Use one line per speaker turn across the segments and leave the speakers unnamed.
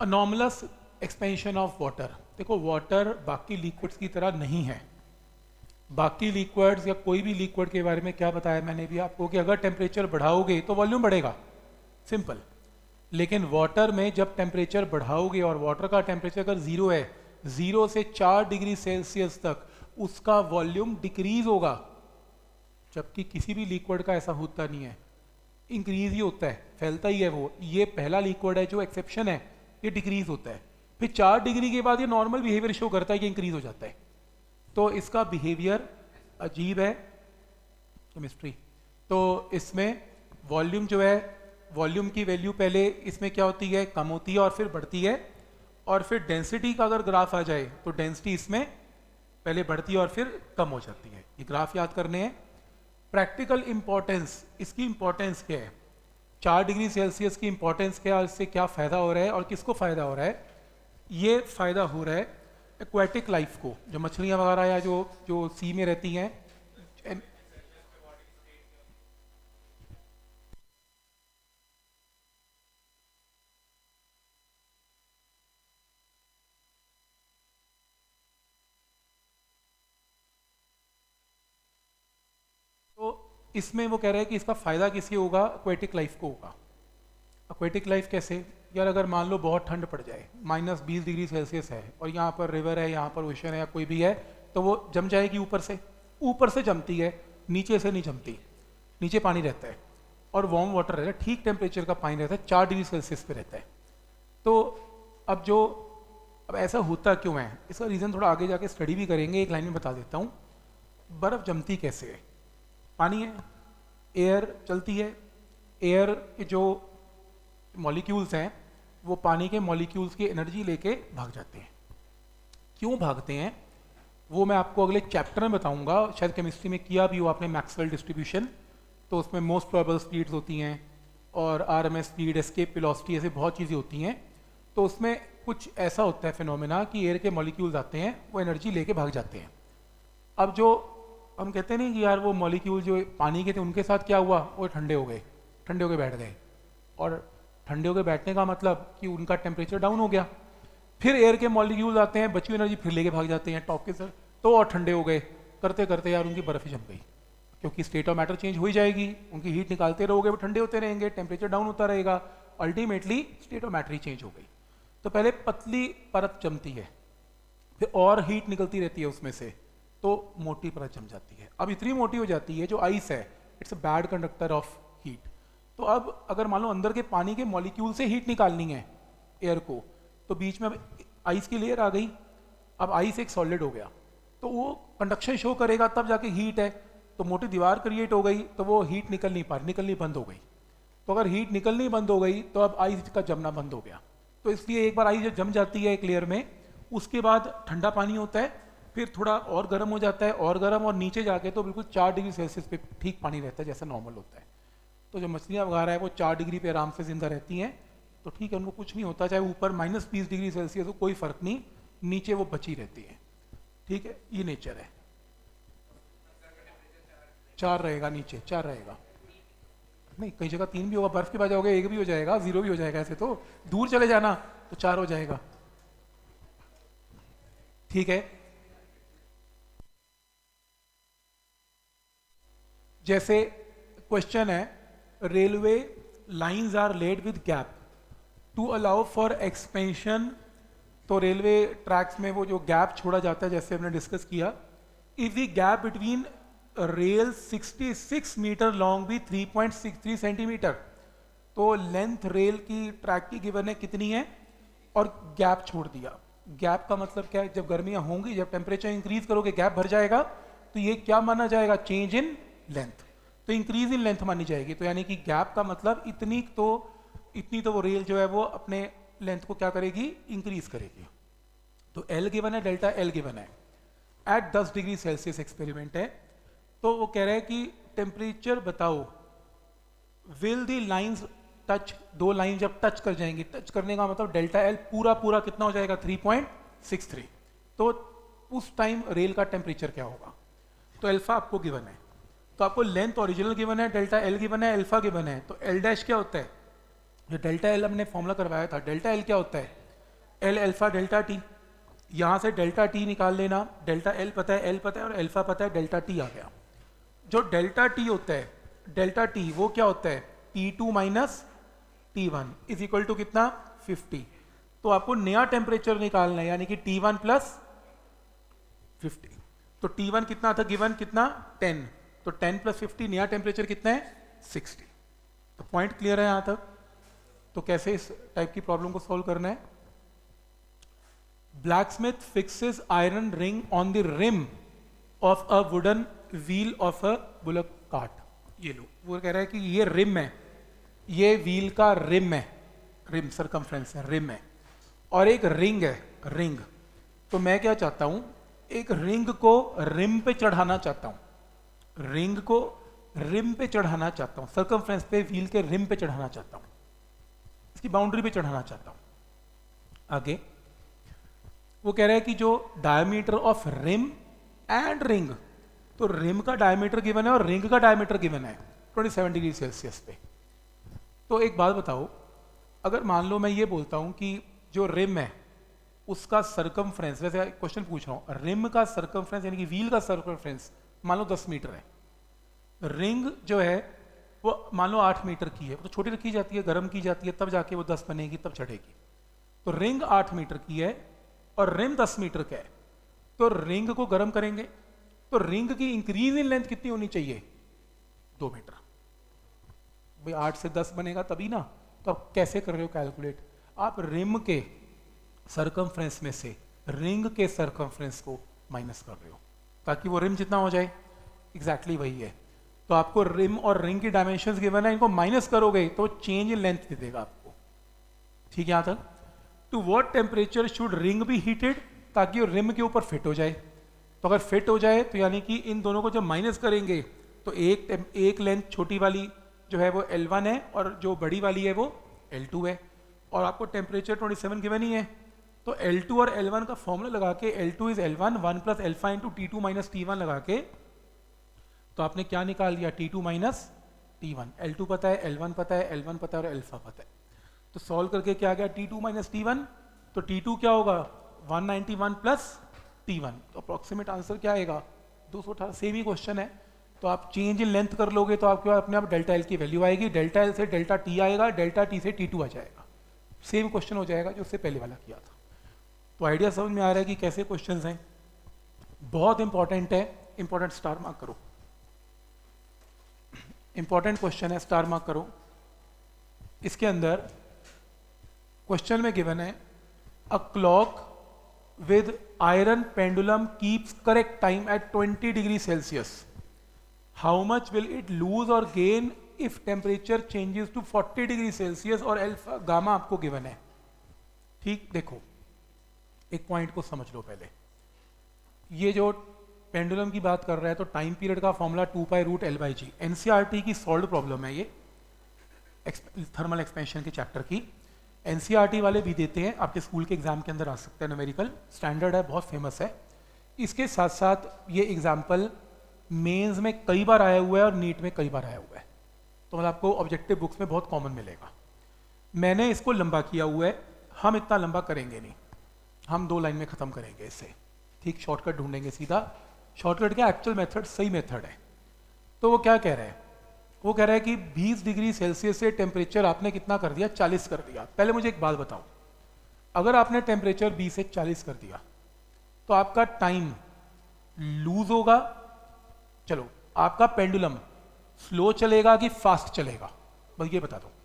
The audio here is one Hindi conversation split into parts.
अनॉमलस एक्सपेंशन ऑफ वाटर। देखो वाटर बाकी लिक्विड्स की तरह नहीं है। बाकी लिक्विड्स या कोई भी लिक्विड के बारे में क्या बताया मैंने भी आपको कि अगर टेम्परेचर बढ़ाओगे तो वॉल्यूम बढ़ेगा, सिंपल। लेकिन वाटर में जब टेम्परेचर बढ़ाओगे और वाटर का टेम्परेचर अगर 0 है, 0 से 4 डिग्री सेल्सियस तक उसका वॉल्यूम डिक्रीज होगा, जबकि किसी भी लिक्विड का ऐसा होता नहीं है, इंक्रीज ही होता है, फैलता ही है वो। ये पहला लिक्विड है जो एक्सेप्शन है, ये डिक्रीज होता है। फिर 4 डिग्री के बाद ये नॉर्मल बिहेवियर शो करता है कि इंक्रीज हो जाता है। तो इसका बिहेवियर अजीब है, केमिस्ट्री। तो इसमें वॉल्यूम जो है, वॉल्यूम की वैल्यू पहले इसमें क्या होती है, कम होती है और फिर बढ़ती है। और फिर डेंसिटी का अगर ग्राफ आ जाए तो डेंसिटी इसमें पहले बढ़ती है और फिर कम हो जाती है। ये ग्राफ याद करने हैं। प्रैक्टिकल इंपॉर्टेंस, इसकी इंपॉर्टेंस क्या है, 4 डिग्री सेल्सियस की इंपॉर्टेंस क्या है, इससे क्या फ़ायदा हो रहा है और किसको फ़ायदा हो रहा है। ये फ़ायदा हो रहा है एक्वेटिक लाइफ को, जो मछलियाँ वगैरह या जो सी में रहती हैं। तो इसमें वो कह रहे हैं कि इसका फ़ायदा किसी होगा, एक्वेटिक लाइफ को होगा। एक्वेटिक लाइफ कैसे यार, अगर मान लो बहुत ठंड पड़ जाए, -20 डिग्री सेल्सियस है और यहाँ पर रिवर है, यहाँ पर ओशन है या कोई भी है, तो वो जम जाएगी ऊपर से जमती है, नीचे से नहीं जमती। नीचे पानी रहता है और वार्म वाटर रहता है, ठीक टेम्परेचर का पानी रहता है, 4 डिग्री सेल्सियस पे रहता है। तो अब ऐसा होता क्यों है, इसका रीज़न थोड़ा आगे जाके स्टडी भी करेंगे, एक लाइन में बता देता हूँ। बर्फ़ जमती कैसे है, पानी है, एयर चलती है, एयर के जो मॉलिक्यूल्स हैं वो पानी के मॉलिक्यूल्स की एनर्जी लेके भाग जाते हैं। क्यों भागते हैं वो मैं आपको अगले चैप्टर में बताऊंगा। शायद केमिस्ट्री में किया भी हो आपने मैक्सवेल डिस्ट्रीब्यूशन, तो उसमें मोस्ट प्रोबेबल स्पीड्स होती हैं और आरएमएस स्पीड, एस्केप वेलोसिटी, ऐसे बहुत चीज़ें होती हैं। तो उसमें कुछ ऐसा होता है फिनोमेना कि एयर के मॉलिक्यूल्स आते हैं, वो एनर्जी लेके भाग जाते हैं। अब जो हम कहते नहीं कि यार वो मॉलिक्यूल जो पानी के थे उनके साथ क्या हुआ, वो ठंडे हो गए बैठ गए। और ठंडे होकर बैठने का मतलब कि उनका टेम्परेचर डाउन हो गया। फिर एयर के मॉलिक्यूल्स आते हैं, बची हुई एनर्जी फिर लेके भाग जाते हैं टॉप के सर, तो और ठंडे हो गए। करते करते यार उनकी बर्फ़ ही जम गई, क्योंकि स्टेट ऑफ मैटर चेंज हो ही जाएगी, उनकी हीट निकालते रहोगे वो ठंडे होते रहेंगे, टेम्परेचर डाउन होता रहेगा, अल्टीमेटली स्टेट ऑफ मैटर ही चेंज हो गई। तो पहले पतली परत जमती है, फिर और हीट निकलती रहती है उसमें से, तो मोटी परत जम जाती है। अब इतनी मोटी हो जाती है, जो आइस है it's a bad conductor of heat. तो अब अगर मान लो अंदर के पानी के मॉलिक्यूल से हीट निकालनी है एयर को, तो बीच में अब आइस की लेयर आ गई। अब आइस एक सॉलिड हो गया, तो वो कंडक्शन शो करेगा, तब जाके हीट है। तो मोटी दीवार क्रिएट हो गई, तो वो हीट निकलनी बंद हो गई। तो अगर हीट निकलनी बंद हो गई तो अब आइस का जमना बंद हो गया। तो इसलिए एक बार आइस जब जम जाती है एक लेयर में, उसके बाद ठंडा पानी होता है, फिर थोड़ा और गर्म हो जाता है, और गर्म, और नीचे जाके तो बिल्कुल 4 डिग्री सेल्सियस पे ठीक पानी रहता है जैसा नॉर्मल होता है। तो जो मछलियाँ वगैरह है वो 4 डिग्री पे आराम से जिंदा रहती हैं, तो ठीक है, उनको कुछ नहीं होता, चाहे ऊपर -20 डिग्री सेल्सियस हो, कोई फर्क नहीं, नीचे वो बची रहती है। ठीक है, ये नेचर है। 4 रहेगा, नीचे 4 रहेगा, नहीं कई जगह 3 भी होगा, बर्फ के बाद जाओगे 1 भी हो जाएगा, 0 भी हो जाएगा, ऐसे तो दूर चले जाना तो 4 हो जाएगा। ठीक है, जैसे क्वेश्चन है, railway lines are laid with gap to allow for expansion. तो रेलवे ट्रैक्स में वो जो गैप छोड़ा जाता है, जैसे हमने डिस्कस किया, if the gap between rail 66 metre long भी 3.63 सेंटीमीटर। तो लेंथ रेल की ट्रैक की गिवन है कितनी है, और गैप छोड़ दिया। गैप का मतलब क्या है, जब गर्मियां होंगी, जब टेम्परेचर इंक्रीज करोगे गैप भर जाएगा, तो ये क्या माना जाएगा, चेंज इन लेंथ। तो इंक्रीज इन लेंथ मानी जाएगी। तो यानी कि गैप का मतलब इतनी तो वो रेल जो है वो अपने लेंथ को क्या करेगी, इंक्रीज करेगी। तो एल गिवन है, डेल्टा एल गिवन है, एट 10 डिग्री सेल्सियस एक्सपेरिमेंट है। तो वो कह रहे हैं कि टेम्परेचर बताओ, will the lines touch, 2 line जब टच कर जाएंगी, टच करने का मतलब डेल्टा एल पूरा कितना हो जाएगा, 3.63। तो उस टाइम रेल का टेम्परेचर क्या होगा। तो अल्फा आपको गिवन है, तो आपको लेंथ ओरिजिनल गिवन है, डेल्टा एल गिवन है, अल्फा गिवन है। तो एल डैश क्या होता है, जो डेल्टा एल हमने फॉर्मूला करवाया था, डेल्टा एल क्या होता है, एल अल्फा डेल्टा टी, यहाँ से डेल्टा टी निकाल लेना, डेल्टा एल पता है, एल पता है और अल्फा पता है, डेल्टा टी आ गया। जो डेल्टा टी होता है, डेल्टा टी वो क्या होता है, T2 minus T1 is equal to कितना 50। तो आपको नया टेम्परेचर निकालना है, यानी कि T1 प्लस 50। तो T1 कितना था गिवन, कितना 10, तो 10 प्लस 50 नया टेम्परेचर कितना है 60। तो पॉइंट क्लियर है यहां तक। तो कैसे इस टाइप की प्रॉब्लम को सॉल्व करना है, blacksmith fixes iron ring on the rim of a wooden wheel of a bullock cart. ये लो, वो कह रहा है कि ये रिम है, ये व्हील का रिम है, रिम सरकमफ्रेंस है, रिम है, और एक रिंग है, रिंग। तो मैं क्या चाहता हूं, एक रिंग को रिम पे चढ़ाना चाहता हूं, रिंग को रिम पे चढ़ाना चाहता हूं, सरकमफ्रेंस पे, व्हील के रिम पे चढ़ाना चाहता हूं, इसकी बाउंड्री पे चढ़ाना चाहता हूं। आगे वो कह रहा है कि जो diameter of rim and ring, तो रिम का डायमीटर गिवन है और रिंग का डायमीटर गिवन है 27 डिग्री सेल्सियस पे। तो एक बात बताओ, अगर मान लो मैं ये बोलता हूं कि जो रिम है उसका सरकमफ्रेंस, वैसे क्वेश्चन पूछ रहा हूं, रिम का सरकमफ्रेंस यानी कि व्हील का सरकमफ्रेंस मान लो 10 मीटर है, रिंग जो है वो मान लो 8 मीटर की है, तो छोटी रखी जाती है, गर्म की जाती है, तब जाके वो 10 बनेगी, तब चढ़ेगी। तो रिंग 8 मीटर की है और रिम 10 मीटर का है, तो रिंग को गर्म करेंगे, तो रिंग की इंक्रीज इन लेंथ कितनी होनी चाहिए, 2 मीटर। भाई 8 से 10 बनेगा तभी ना। तो आप कैसे कर रहे हो कैलकुलेट, आप रिम के सरकमफ्रेंस में से रिंग के सरकमफ्रेंस को माइनस कर रहे हो ताकि वो रिम जितना हो जाए, एग्जैक्टली वही है। तो आपको रिम और रिंग की डायमेंशंस गिवन है, इनको माइनस करोगे तो चेंज इन लेंथ दे देगा आपको। ठीक है यहां तक। To what temperature should ring be heated, ताकि वो रिम के ऊपर फिट हो जाए। तो अगर फिट हो जाए तो यानी कि इन दोनों को जब माइनस करेंगे तो एक लेंथ छोटी वाली जो है वो L1 है और जो बड़ी वाली है वो L2 है, और आपको टेम्परेचर 27 गिवन ही है। तो L2 और L1 का फॉर्मूला लगा के, L2 is L1 1 plus alpha into T2 minus T1 लगा के, तो आपने क्या निकाल लिया, T2 माइनस T1। L2 पता है, L1 पता है, L1 पता है और अल्फा पता है। तो सॉल्व करके क्या आ गया, T2 माइनस T1, तो T2 क्या होगा 191 प्लस T1, तो अप्रोक्सीमेट आंसर क्या आएगा 218। सेम ही क्वेश्चन है, तो आप चेंज इन लेंथ कर लोगे तो आपके पास अपने आप डेल्टा एल की वैल्यू आएगी, डेल्टा एल से डेल्टा टी आएगा, डेल्टा टी से T2 आ जाएगा। सेम क्वेश्चन हो जाएगा जो उससे पहले वाला किया था। तो आइडिया समझ में आ रहा है कि कैसे क्वेश्चंस हैं। बहुत इंपॉर्टेंट है, इंपॉर्टेंट स्टार मार्क करो, इंपॉर्टेंट क्वेश्चन है, स्टार मार्क करो। इसके अंदर क्वेश्चन में गिवन है, a clock with iron pendulum keeps correct time at 20 degree Celsius. How much will it lose or gain if temperature changes to 40 degree Celsius और अल्फा गामा आपको गिवन है। ठीक, देखो एक पॉइंट को समझ लो पहले। ये जो पेंडुलम की बात कर रहा है तो टाइम पीरियड का फॉर्मूला 2π√L/g, एनसीईआरटी की सॉल्व प्रॉब्लम है ये, थर्मल एक्सपेंशन के चैप्टर की। एनसीईआरटी वाले भी देते हैं, आपके स्कूल के एग्जाम के अंदर आ सकते हैं, न्यूमेरिकल स्टैंडर्ड है, बहुत फेमस है। इसके साथ साथ ये एग्जाम्पल मेंस में कई बार आया हुआ है और नीट में कई बार आया हुआ है, तो मतलब आपको ऑब्जेक्टिव बुक्स में बहुत कॉमन मिलेगा। मैंने इसको लंबा किया हुआ है, हम इतना लंबा करेंगे नहीं, हम 2 लाइन में खत्म करेंगे इसे। ठीक, शॉर्टकट ढूंढेंगे सीधा। शॉर्टकट क्या, एक्चुअल मेथड सही मेथड है। तो वो क्या कह रहे हैं, वो कह रहा है कि 20 डिग्री सेल्सियस से टेम्परेचर आपने कितना कर दिया, 40 कर दिया। पहले मुझे एक बात बताओ, अगर आपने टेम्परेचर 20 से 40 कर दिया तो आपका टाइम लूज होगा, चलो आपका पेंडुलम स्लो चलेगा कि फास्ट चलेगा, बस ये बता दो।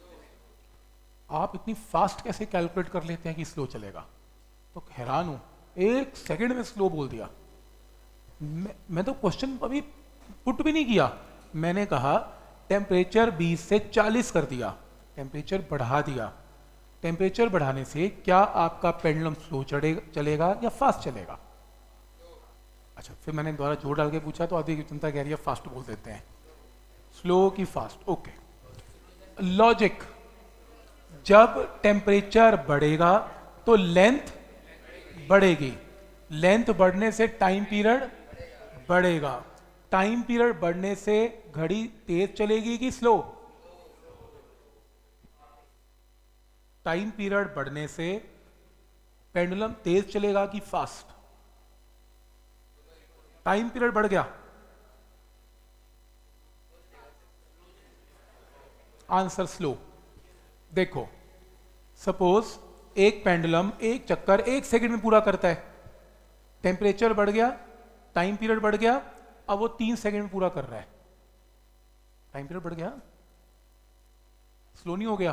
आप इतनी फास्ट कैसे कैलकुलेट कर लेते हैं कि स्लो चलेगा, तो हैरान हूं, 1 सेकंड में स्लो बोल दिया। मैं तो क्वेश्चन अभी पुट भी नहीं किया, मैंने कहा टेम्परेचर 20 से 40 कर दिया, टेम्परेचर बढ़ा दिया। टेम्परेचर बढ़ाने से क्या आपका पेंडुलम स्लो चलेगा या फास्ट चलेगा? अच्छा, फिर मैंने दोबारा जोर डाल के पूछा तो आधी जनता कह रही है फास्ट बोल देते हैं, स्लो की फास्ट। ओके, लॉजिक, जब टेम्परेचर बढ़ेगा तो लेंथ बढ़ेगी, लेंथ बढ़ने से टाइम पीरियड बढ़ेगा, टाइम पीरियड बढ़ने से घड़ी तेज चलेगी कि स्लो? टाइम पीरियड बढ़ने से पेंडुलम तेज चलेगा कि फास्ट? टाइम पीरियड बढ़ गया, आंसर स्लो। देखो सपोज एक पेंडुलम एक चक्कर 1 सेकंड में पूरा करता है, टेम्परेचर बढ़ गया, टाइम पीरियड बढ़ गया, अब वो 3 सेकंड में पूरा कर रहा है, टाइम पीरियड बढ़ गया, स्लो नहीं हो गया?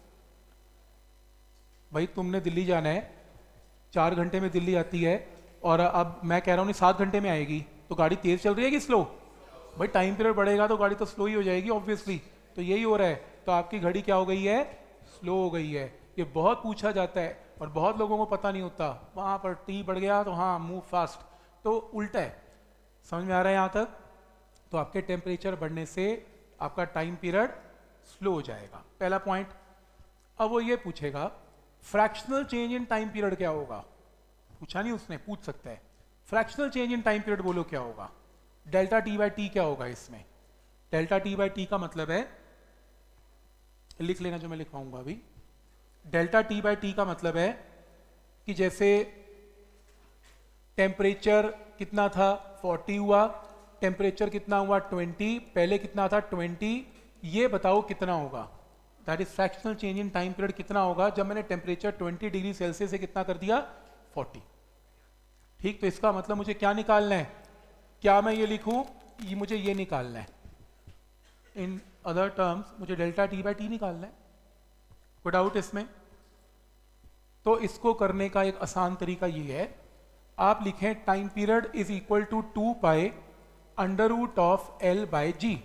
भाई तुमने दिल्ली जाना है, 4 घंटे में दिल्ली आती है, और अब मैं कह रहा हूँ नहीं 7 घंटे में आएगी, तो गाड़ी तेज चल रही है कि स्लो? भाई टाइम पीरियड बढ़ेगा तो गाड़ी तो स्लो ही हो जाएगी ऑब्वियसली। तो यही हो रहा है, तो आपकी घड़ी क्या हो गई है? स्लो हो गई है। ये बहुत पूछा जाता है और बहुत लोगों को पता नहीं होता, वहां पर टी बढ़ गया तो हाँ मूव फास्ट, तो उल्टा है। समझ में आ रहा है यहाँ तक? तो आपके टेम्परेचर बढ़ने से आपका टाइम पीरियड स्लो हो जाएगा, पहला पॉइंट। अब वो ये पूछेगा fractional change in time period क्या होगा? पूछा नहीं उसने, पूछ सकता है। Fractional change in time period बोलो क्या होगा? डेल्टा टी बाई टी क्या होगा इसमें? डेल्टा टी बाई टी का मतलब है, लिख लेना जो मैं लिखवाऊंगा अभी। डेल्टा टी बाई टी का मतलब है कि जैसे टेम्परेचर कितना था 40 हुआ, टेम्परेचर कितना हुआ 20, पहले कितना था 20, ये बताओ कितना होगा? That is fractional change in time period कितना होगा जब मैंने टेम्परेचर 20 डिग्री सेल्सियस से कितना कर दिया 40। ठीक, तो इसका मतलब मुझे क्या निकालना है? क्या मैं ये लिखूं? ये मुझे ये निकालना है, इन अदर टर्म्स मुझे डेल्टा टी बाई टी निकालना है। कोई डाउट इसमें? तो इसको करने का एक आसान तरीका ये है, आप लिखें time period is equal to 2 pi under root of L by g.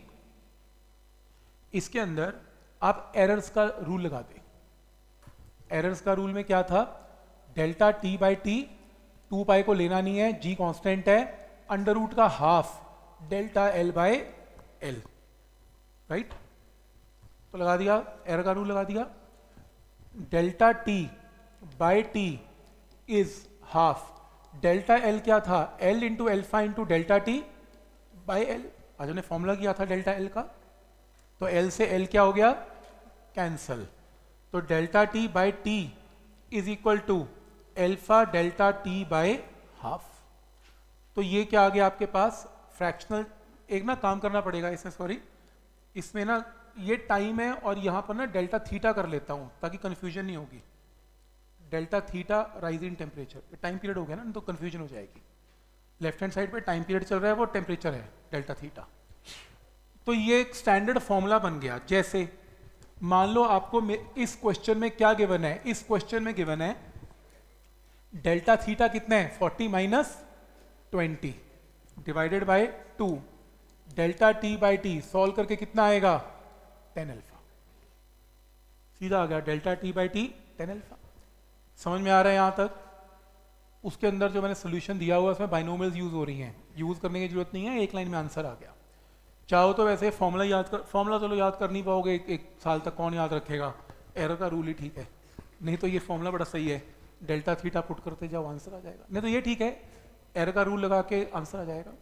इसके अंदर आप एरर्स का रूल लगा दें। एरर्स का रूल में क्या था? Delta T by T, 2 pi को लेना नहीं है, जी कांस्टेंट है, अंडर रूट का half delta L by L, right? तो लगा दिया, एरर का रूल लगा दिया। Delta T by T is half delta L, क्या था? L into alpha into delta T by L. आज हमने फॉर्मूला किया था डेल्टा एल का, तो एल से एल क्या हो गया? कैंसल। तो delta T by T is equal to alpha delta T by half. तो ये क्या आ गया आपके पास? फ्रैक्शनल। एक ना काम करना पड़ेगा इसमें, सॉरी, इसमें ना ये टाइम है और यहाँ पर ना डेल्टा थीटा कर लेता हूँ ताकि कंफ्यूजन नहीं होगी। Delta theta rise in temperature, time period हो गया ना, तो कंफ्यूजन हो जाएगी। लेफ्ट हैंड साइड पे टाइम पीरियड चल रहा है, वो टेम्परेचर है डेल्टा थीटा। तो ये एक स्टैंडर्ड फॉर्मूला बन गया। जैसे मान लो आपको इस क्वेश्चन में क्या गिवन है? इस क्वेश्चन में गिवन है डेल्टा थीटा कितना है? 40 minus 20 divided by 2, delta T by T solve करके कितना आएगा? 10 अल्फा। सीधा आ गया delta T by T 10 alpha. समझ में आ रहा है यहाँ तक? उसके अंदर जो मैंने सोल्यूशन दिया हुआ है उसमें बाइनोमियल्स यूज हो रही हैं, यूज करने की जरूरत नहीं है, एक लाइन में आंसर आ गया। चाहो तो वैसे फॉर्मूला याद कर, फॉर्मूला चलो याद कर नहीं पाओगे, एक साल तक कौन याद रखेगा? एरर का रूल ही ठीक है, नहीं तो ये फॉर्मूला बड़ा सही है, डेल्टा थीटा पुट करते जाओ आंसर आ जाएगा। नहीं तो ये ठीक है, एरर का रूल लगा के आंसर आ जाएगा।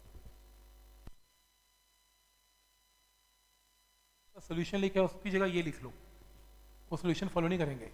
सोल्यूशन लिखा है उसकी जगह ये लिख लो, वो सोल्यूशन फॉलो नहीं करेंगे।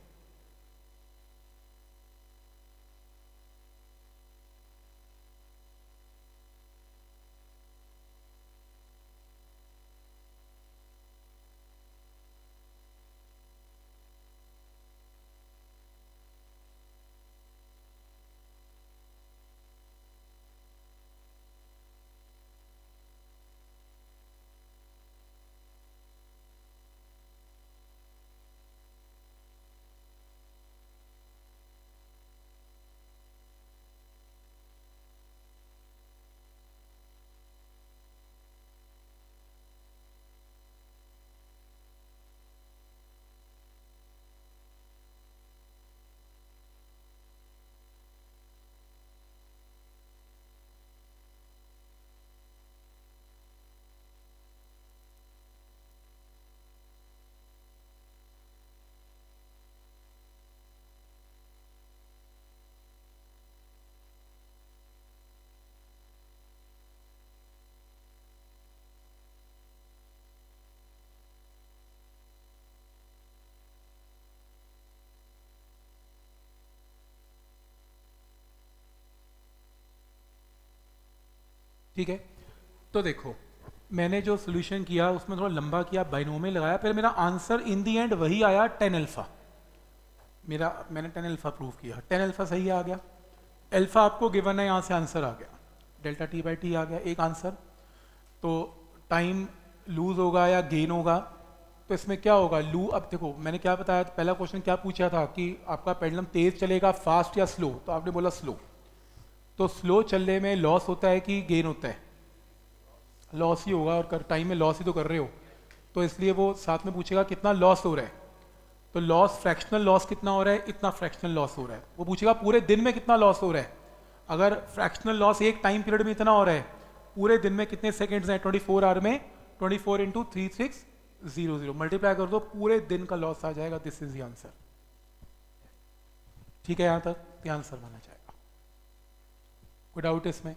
ठीक है, तो देखो मैंने जो सोल्यूशन किया उसमें थोड़ा लंबा किया, बाइनोमियल लगाया, फिर मेरा आंसर इन दी एंड वही आया 10 अल्फा। मैंने 10 अल्फा प्रूव किया, 10 अल्फा सही आ गया। अल्फा आपको गिवन है, यहाँ से आंसर आ गया, डेल्टा टी बाई टी आ गया एक आंसर। तो टाइम लूज होगा या गेन होगा, तो इसमें क्या होगा अब देखो मैंने क्या बताया, पहला क्वेश्चन क्या पूछा था कि आपका पेंडुलम तेज चलेगा, फास्ट या स्लो, तो आपने बोला स्लो। तो स्लो चलने में लॉस होता है कि गेन होता है? लॉस ही होगा, और टाइम में लॉस ही तो कर रहे हो, तो इसलिए वो साथ में पूछेगा कितना लॉस हो रहा है। तो लॉस, फ्रैक्शनल लॉस कितना हो रहा है, इतना फ्रैक्शनल लॉस हो रहा है। वो पूछेगा पूरे दिन में कितना लॉस हो रहा है। अगर फ्रैक्शनल लॉस एक टाइम पीरियड में इतना हो रहा है, पूरे दिन में कितने सेकेंड्स हैं, 24 आवर में 24 इंटू 3600 मल्टीप्लाई कर दो, पूरे दिन का लॉस आ जाएगा। This is the answer. ठीक है, यहां तक आंसर माना जाएगा। कोई डाउट इसमें?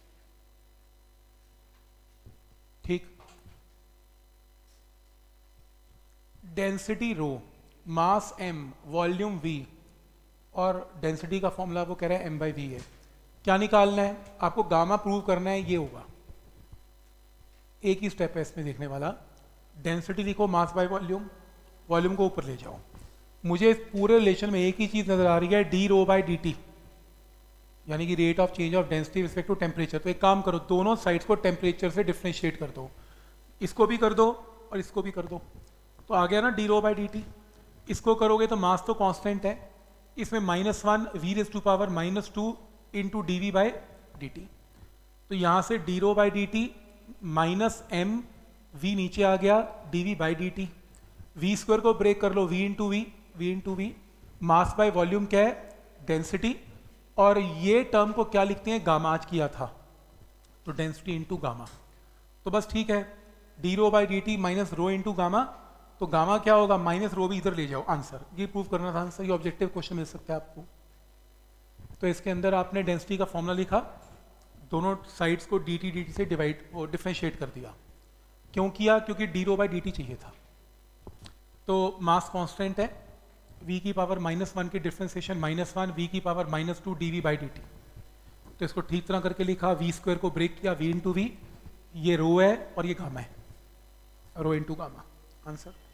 ठीक। Density rho, mass m, volume v, और डेंसिटी का फॉर्मूला वो कह रहे हैं m बाई वी है। क्या निकालना है आपको? गामा प्रूव करना है, ये होगा। एक ही स्टेप है इसमें देखने वाला। डेंसिटी लिखो मास बाय वॉल्यूम, वॉल्यूम को ऊपर ले जाओ। मुझे इस पूरे रिलेशन में एक ही चीज नजर आ रही है, d rho by d T, यानी कि rate of change of density respect to temperature. तो एक काम करो, दोनों साइड्स को टेम्परेचर से डिफ्रेंशिएट कर दो, इसको भी कर दो और इसको भी कर दो, तो आ गया ना d rho by d T. इसको करोगे तो मास तो कांस्टेंट है, इसमें -1 v raise to power -2 into d v by d T. तो यहाँ से d rho by d T minus m, v नीचे आ गया, d v by d T. V square को ब्रेक कर लो, v into v. Mass by volume क्या है? डेंसिटी। और ये टर्म को क्या लिखते हैं? गामा, आज किया था, तो डेंसिटी इंटू गामा। तो बस ठीक है, d rho by d T minus rho into gamma, तो गामा क्या होगा? माइनस रो भी इधर ले जाओ, आंसर। ये प्रूव करना था आंसर, ये ऑब्जेक्टिव क्वेश्चन मिल सकता है आपको। तो इसके अंदर आपने डेंसिटी का फॉर्मूला लिखा, दोनों साइड्स को डी टी से डिफरेंशिएट कर दिया। क्यों किया? क्योंकि d rho by d T चाहिए था। तो मास कांस्टेंट है, v की पावर -1 की डिफरेंशिएशन -1, v की power -2 d v by d T. तो इसको ठीक तरह करके लिखा, वी स्क्वायर को ब्रेक किया, वी इंटू वी, ये रो है और ये गामा है, रो इंटू गामा, आंसर।